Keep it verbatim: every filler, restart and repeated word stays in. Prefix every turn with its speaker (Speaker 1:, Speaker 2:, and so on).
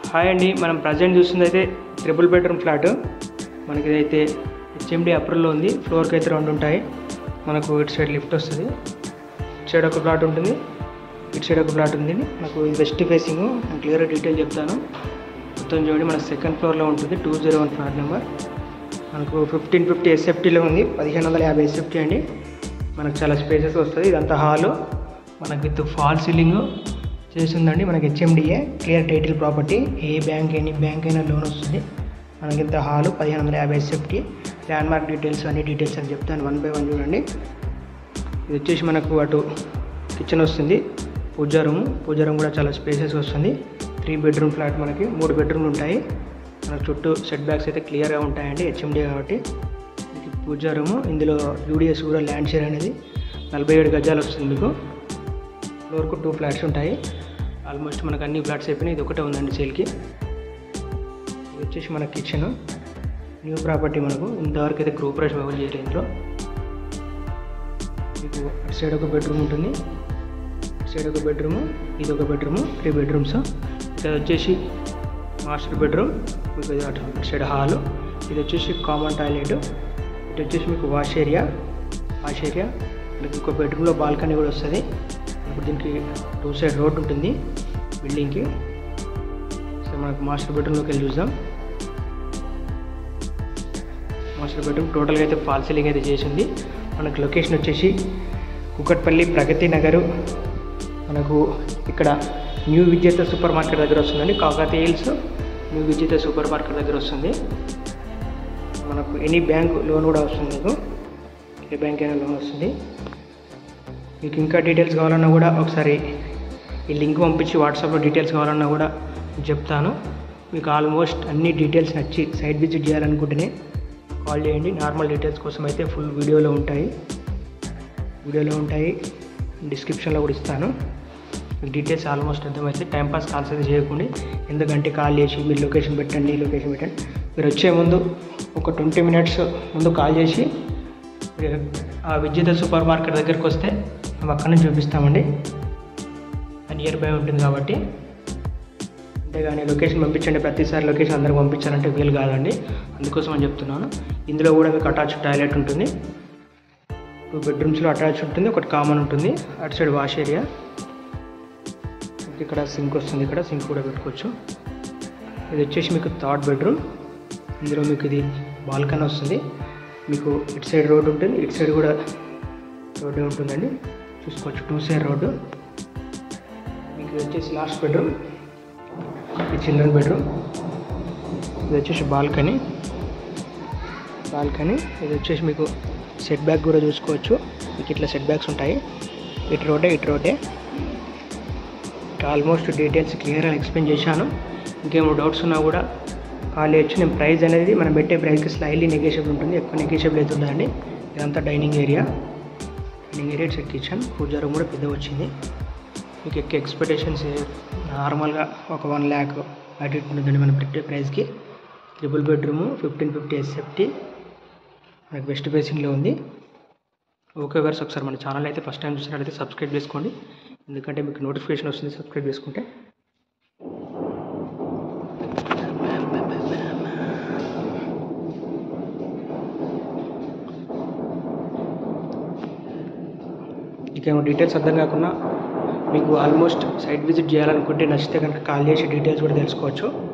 Speaker 1: Hi అండి, మనం present చూస్తుంది అయితే ట్రిపుల్ బెడ్రూమ్ ఫ్లాట్. మనకి ఇదైతే హెచ్ఎండి అప్రూవల్లో ఉంది. ఫ్లోర్కి అయితే రెండు ఉంటాయి. మనకు ఇటు సైడ్ లిఫ్ట్ వస్తుంది, ఇటు సైడ్ ఒక ప్లాట్ ఉంటుంది, ఇటు సైడ్ ఒక ప్లాట్ ఉంది. మనకు వెస్ట్ ఫేసింగ్. నేను క్లియర్గా డీటెయిల్ చెప్తాను. మొత్తం చూడండి, మనకు సెకండ్ ఫ్లోర్లో ఉంటుంది. Two zero one flat number. మనకు ఫిఫ్టీన్ ఫిఫ్టీ ఎస్ఎఫ్టీలో ఉంది. పదిహేను వందల యాభై ఎస్ఎఫ్టీ అండి. మనకు చాలా స్పేసెస్ వస్తుంది. ఇదంతా హాలు. మనకి విత్ ఫాల్ సీలింగ్ చేస్తుందండి. మనకి హెచ్ఎండిఏ క్లియర్ టైటిల్ ప్రాపర్టీ. ఏ బ్యాంక్ ఎనీ బ్యాంక్ అయినా లోన్ వస్తుంది. మనకి ఇంత హాలు పదిహేను వందల యాభై ఎస్ఎఫ్టీ. ల్యాండ్ మార్క్ డీటెయిల్స్ అన్ని డీటెయిల్స్ అని చెప్తాను వన్ బై వన్. చూడండి, ఇది వచ్చేసి మనకు అటు కిచెన్ వస్తుంది, పూజా రూమ్. పూజా రూమ్ కూడా చాలా స్పేసెస్ వస్తుంది. Three bedroom flat. మనకి మూడు బెడ్రూమ్లు ఉంటాయి. మనకు చుట్టూ సెట్ బ్యాక్స్ అయితే క్లియర్గా ఉంటాయండి హెచ్ఎండి కాబట్టి. మీకు పూజా రూము. ఇందులో యూడిఎస్ కూడా ల్యాండ్ షేర్ అనేది నలభై ఏడు గజాలు వస్తుంది. మీకు ఫ్లోర్కు టూ ఫ్లాట్స్ ఉంటాయి. ఆల్మోస్ట్ మనకు అన్ని ఫ్లాట్స్ అయిపోయినాయి. ఇది ఒకటే ఉందండి సేల్కి. ఇది వచ్చేసి మన కిచెన్. New property. మనకు ఇంతవరకు అయితే గ్రూప్ రేష్ ఓపెన్ చేయలేదు. ఇంట్లో మీకు అటు సైడ్ ఒక బెడ్రూమ్ ఉంటుంది, ఇటు సైడ్ ఒక బెడ్రూము, ఇది ఒక బెడ్రూము. Three bedrooms. ఇది వచ్చేసి మాస్టర్ బెడ్రూమ్. మీకు అటు సైడ్ హాలు. ఇది వచ్చేసి కామన్ టాయిలెట్. ఇటు వచ్చేసి మీకు వాష్ ఏరియా. వాష్ ఏరియా మీకు ఒక బెడ్రూమ్లో బాల్కనీ కూడా వస్తుంది. ఇప్పుడు దీనికి టూ సైడ్ రోడ్ ఉంటుంది బిల్డింగ్కి. సో మనకు మాస్టర్ బెడ్రూమ్లోకి వెళ్ళి చూద్దాం. మాస్టర్ బెడ్రూమ్ టోటల్గా అయితే ఫాల్ సీలింగ్ అయితే చేసింది. మనకు లొకేషన్ వచ్చేసి కుకట్పల్లి ప్రగతి నగరు. మనకు ఇక్కడ న్యూ విజేత సూపర్ మార్కెట్ దగ్గర వస్తుందండి. Kakatiya hills new Vijetha supermarket దగ్గర వస్తుంది. మనకు ఎనీ బ్యాంక్ లోన్ కూడా వస్తుంది. మీకు ఏ బ్యాంక్ అయినా లోన్ వస్తుంది. మీకు ఇంకా డీటెయిల్స్ కావాలన్నా కూడా ఒకసారి ఈ లింక్ పంపించి వాట్సాప్లో డీటెయిల్స్ కావాలన్నా కూడా చెప్తాను. మీకు ఆల్మోస్ట్ అన్ని డీటెయిల్స్ నచ్చి సైట్ విజిట్ చేయాలనుకుంటేనే కాల్ చేయండి. నార్మల్ డీటెయిల్స్ కోసం అయితే ఫుల్ వీడియోలో ఉంటాయి వీడియోలో ఉంటాయి డిస్క్రిప్షన్లో కూడా ఇస్తాను. మీకు డీటెయిల్స్ ఆల్మోస్ట్ అర్థమైతే టైంపాస్ కాల్స్ అయితే చేయకుండా, ఎందుకంటే కాల్ చేసి మీరు లొకేషన్ పెట్టండి లొకేషన్ పెట్టండి. మీరు వచ్చే ముందు ఒక ట్వంటీ మినిట్స్ ముందు కాల్ చేసి ఆ విజేత సూపర్ మార్కెట్ దగ్గరికి వస్తే మేము అక్కడి నుంచి చూపిస్తామండి. నియర్ బై ఉంటుంది కాబట్టి. అంతేగాని లొకేషన్ పంపించండి ప్రతిసారి లొకేషన్ అందరికి పంపించాలంటే వీలు కాదండి. అందుకోసం అని చెప్తున్నాను. ఇందులో కూడా మీకు అటాచ్ టాయిలెట్ ఉంటుంది. టూ బెడ్రూమ్స్లో అటాచ్ ఉంటుంది, ఒకటి కామన్ ఉంటుంది. అటు సైడ్ వాష్ ఏరియా. ఇక్కడ సింక్ వస్తుంది. ఇక్కడ సింక్ కూడా పెట్టుకోవచ్చు. ఇది వచ్చేసి మీకు థర్డ్ బెడ్రూమ్. ఇందులో మీకు ఇది బాల్కనీ వస్తుంది. మీకు ఇటు సైడ్ రోడ్డు ఉంటుంది, ఇటు సైడ్ కూడా రోడ్డు ఉంటుందండి. చూసుకోవచ్చు టూ సైడ్ రోడ్డు. మీకు వచ్చేసి లాస్ట్ బెడ్రూమ్, ఇది చిల్డ్రన్ బెడ్రూమ్. ఇది వచ్చేసి బాల్కనీ బాల్కనీ ఇది వచ్చేసి మీకు సెట్ బ్యాక్ కూడా చూసుకోవచ్చు. మీకు ఇట్లా సెట్ బ్యాక్స్ ఉంటాయి. ఇటు రోడ్డే ఇటు రోడ్డే. ఆల్మోస్ట్ డీటెయిల్స్ క్లియర్గా ఎక్స్ప్లెయిన్ చేశాను. ఇంకేమో డౌట్స్ ఉన్నా కూడా కాల్ చేయొచ్చు. నేను ప్రైస్ అనేది మనం పెట్టే ప్రైస్కి స్లైడ్లీ నెగోషియబుల్ ఉంటుంది. ఎక్కువ నెగోషియబుల్ అయితే ఉండదండి. ఇదంతా dining area dining area set kitchen. Puja room కూడా పెద్దగా వచ్చింది. మీకు ఎక్కువ ఎక్స్పెక్టేషన్స్ నార్మల్గా ఒక వన్ ల్యాక్ అటు ఇటు ఉంటుందండి మనం పెట్టే ప్రైస్కి. Triple bedroom, fifteen fifty SFT. మనకి వెస్ట్ ఫేసింగ్లో ఉంది. ఓకే వర్స్, ఒకసారి మన ఛానల్ అయితే ఫస్ట్ టైం చూసినట్లయితే సబ్స్క్రైబ్ చేసుకోండి. ఎందుకంటే మీకు నోటిఫికేషన్ వస్తుంది సబ్స్క్రైబ్ చేసుకుంటే. ఇంకేమో డీటెయిల్స్ అర్థం కాకుండా మీకు ఆల్మోస్ట్ సైట్ విజిట్ చేయాలనుకుంటే నచ్చితే కనుక కాల్ చేసి డీటెయిల్స్ కూడా తెలుసుకోవచ్చు.